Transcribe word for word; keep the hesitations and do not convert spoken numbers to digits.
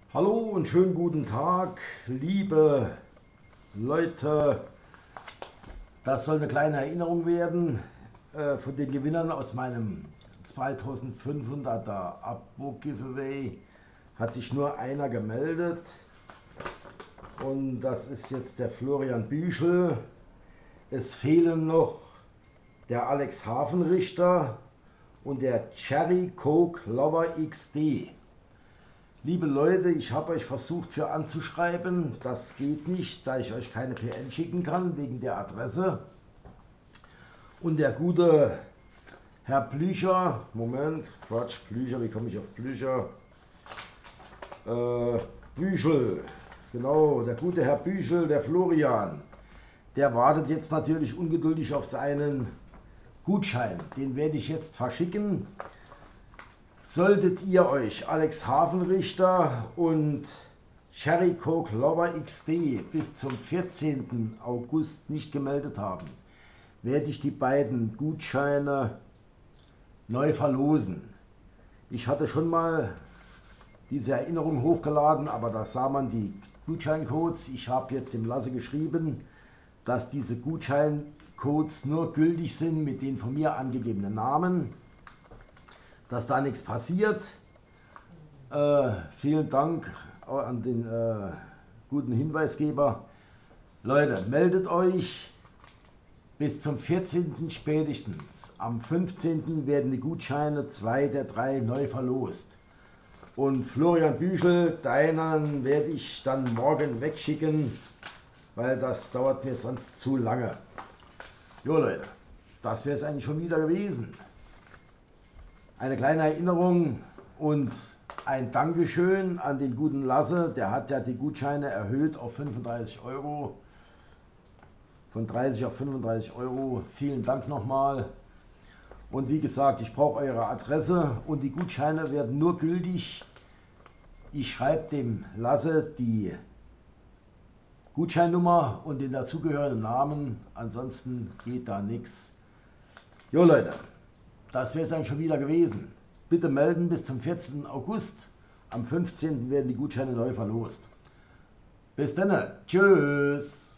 Hallo und schönen guten Tag, liebe Leute. Das soll eine kleine Erinnerung werden äh, von den Gewinnern aus meinem zweitausendfünfhunderter Abo-Giveaway. Hat sich nur einer gemeldet und das ist jetzt der Florian Büchel. Es fehlen noch der Alex Hafenrichter und der Cherry Coke Lover X D. Liebe Leute, ich habe euch versucht für anzuschreiben, das geht nicht, da ich euch keine P N schicken kann wegen der Adresse. Und der gute Herr Blücher, Moment, Quatsch, Blücher, wie komme ich auf Blücher? Äh, Büchel, genau, der gute Herr Büchel, der Florian, der wartet jetzt natürlich ungeduldig auf seinen Gutschein. Den werde ich jetzt verschicken. Solltet ihr euch Alex Hafenrichter und Cherry Coke Lover X D bis zum vierzehnten August nicht gemeldet haben, werde ich die beiden Gutscheine neu verlosen. Ich hatte schon mal diese Erinnerung hochgeladen, aber da sah man die Gutscheincodes. Ich habe jetzt dem Lasse geschrieben, dass diese Gutscheincodes nur gültig sind mit den von mir angegebenen Namen, dass da nichts passiert. Äh, vielen Dank an den äh, guten Hinweisgeber. Leute, meldet euch bis zum vierzehnten spätestens. Am fünfzehnten werden die Gutscheine zwei der drei neu verlost. Und Florian Büchel, deinen werde ich dann morgen wegschicken, weil das dauert mir sonst zu lange. Jo Leute, das wäre es eigentlich schon wieder gewesen. Eine kleine Erinnerung und ein Dankeschön an den guten Lasse, der hat ja die Gutscheine erhöht auf fünfunddreißig Euro, von dreißig auf fünfunddreißig Euro. Vielen Dank nochmal. Und wie gesagt, ich brauche eure Adresse und die Gutscheine werden nur gültig. Ich schreibe dem Lasse die Gutscheinnummer und den dazugehörigen Namen, ansonsten geht da nichts. Jo Leute, das wäre es dann schon wieder gewesen. Bitte melden bis zum vierzehnten August. Am fünfzehnten werden die Gutscheine neu verlost. Bis dann. Tschüss.